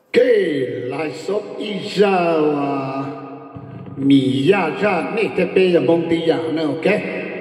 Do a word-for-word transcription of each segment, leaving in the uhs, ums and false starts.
cái lại số ít ra và mì ya ra nè thế bây giờ mong đi ya nữa ok.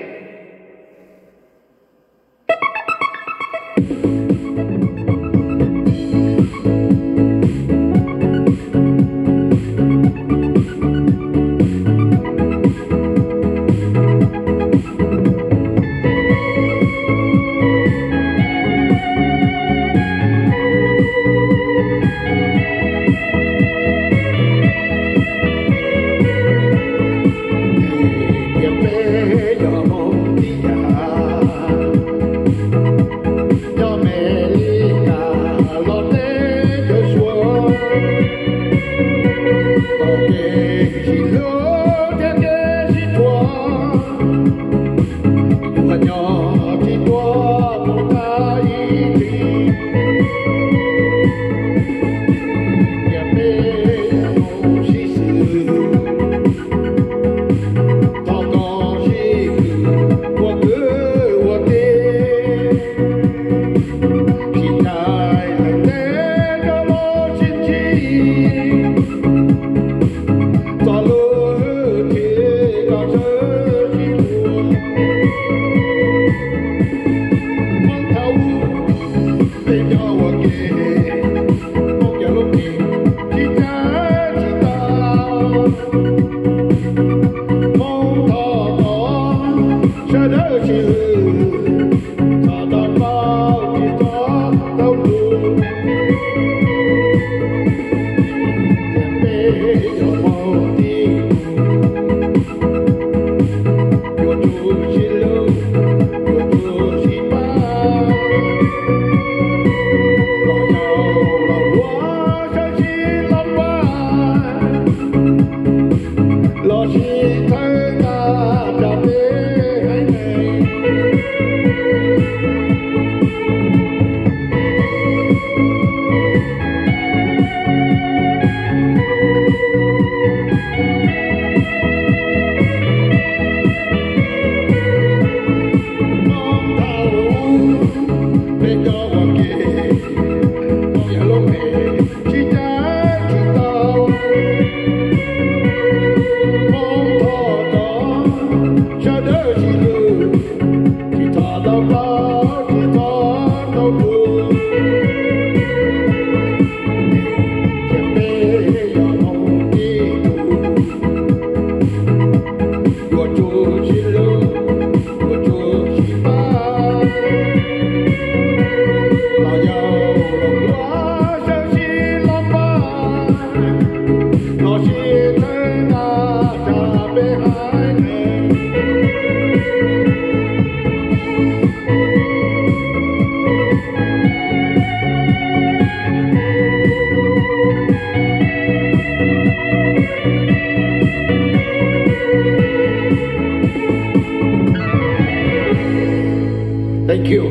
Thank you.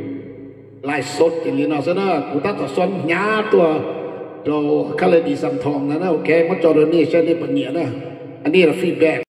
Lại sốt thì liên nào sẽ đó, chúng ta có xoắn nhá tua, rồi các lời đi xăm thòng đó, ok, mất cho đôi này sẽ đi bận nhẹ đó, anh đi là feedback.